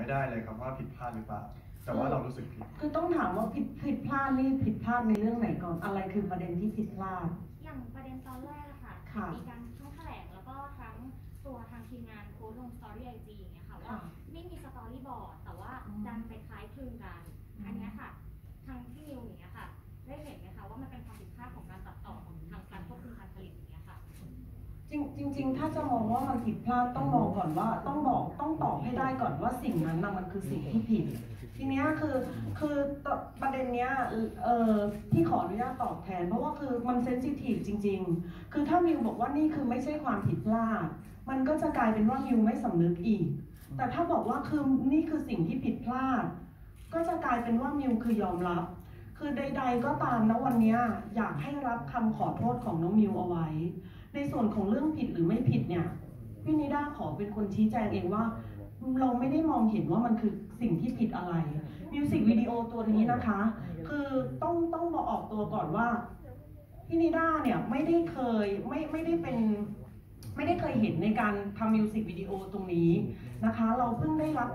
ไม่ได้เลยครับว่าผิดพลาดหรือเปล่าแต่ว่าเรารู้สึกผิดคือต้องถามว่าผิดพลาดนี่ผิดพลาดในเรื่องไหนก่อนอะไรคือประเด็นที่ผิดพลาดอย่างประเด็นตอนแรกอะค่ะมีการทั้งแถลงแล้วก็ทั้งตัวทางทีมงานโพสต์ลงสตอรี่ไอจีอย่างเงี้ยค่ะว่าไม่มีสตอรี่บอร์ดแต่ว่าดันไปคล้ายคลึงกันอันนี้ค่ะทางที่นิวอย่างเงี้ยค่ะได้เห็นไหมคะว่ามันเป็นความผิดพลาดของการตัดต่อของทางการควบคุมการผลิตอย่างเงี้ยค่ะจริงถ้าจะมองว่ามันผิดพลาดต้องมองก่อนว่าต้องตอบให้ได้ก่อนว่าสิ่งนั้นมันคือสิ่งที่ผิดทีนี้คือประเด็นเนี้ยที่ขออนุญาตตอบแทนเพราะว่าคือมันเซนซิทีฟจริงๆคือถ้ามิวบอกว่านี่คือไม่ใช่ความผิดพลาดมันก็จะกลายเป็นว่ามิวไม่สำนึกอีกแต่ถ้าบอกว่าคือนี่คือสิ่งที่ผิดพลาดก็จะกลายเป็นว่ามิวคือยอมรับคือใดๆก็ตามนะวันนี้อยากให้รับคำขอโทษของน้องมิวเอาไว้ในส่วนของเรื่องผิดหรือไม่ผิดเนี่ยพี่นิด้าขอเป็นคนชี้แจงเองว่าเราไม่ได้มองเห็นว่ามันคือสิ่งที่ผิดอะไรมิวสิกวิดีโอตัวนี้นะคะคือต้องบอกออกตัวก่อนว่าพี่นิด้าเนี่ยไม่ได้เคยเห็นในการทำมิวสิกวิดีโอตรงนี้นะคะเราเพิ่งได้รับ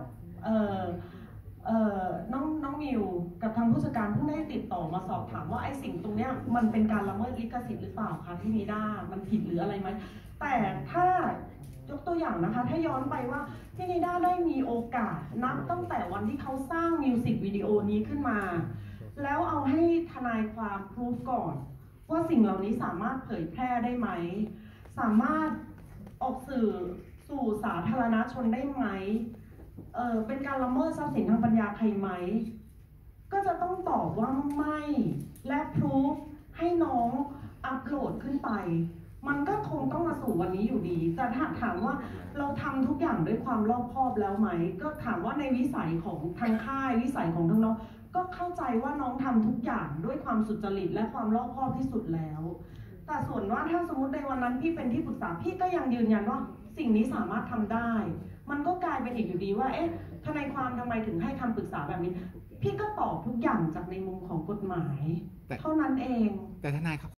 น้องมิวกับทางผู้จัดการเพิ่งได้ติดต่อมาสอบถามว่าไอ้สิ่งตรงเนี้ยมันเป็นการละเมิดลิขสิทธิ์หรือเปล่าคะพี่นิด้ามันผิดหรืออะไรไหมแต่ถ้ายกตัวอย่างนะคะถ้าย้อนไปว่าพี่นิด้าได้มีโอกาสนับตั้งแต่วันที่เขาสร้างมิวสิกวิดีโอนี้ขึ้นมาแล้วเอาให้ทนายความพิสูจก่อนว่าสิ่งเหล่านี้สามารถเผยแพร่ได้ไหมสามารถออกสื่อสู่สาธารณชนได้ไหมเป็นการละเมิดทรัพย์สินทางปัญญาใครไหมก็จะต้องตอบว่าไม่และพิสูจให้น้องอัปโหลดขึ้นไปมันก็คงต้องมาสู่วันนี้อยู่ดีแต่ถ้าถามว่าเราทำทุกอย่างด้วยความรอบคอบแล้วไหมก็ถามว่าในวิสัยของทางค่ายวิสัยของทั้งน้องก็เข้าใจว่าน้องทำทุกอย่างด้วยความสุจริตและความรอบคอบที่สุดแล้วแต่ส่วนว่าถ้าสมมติในวันนั้นพี่เป็นที่ปรึกษาพี่ก็ยังยืนยันว่าสิ่งนี้สามารถทำได้มันก็กลายเป็นอีกอยู่ดีว่าเอ๊ะทนายความทำไมถึงให้คำปรึกษาแบบนี้พี่ก็ตอบทุกอย่างจากในมุมของกฎหมายเท่านั้นเองแต่ทนายครับ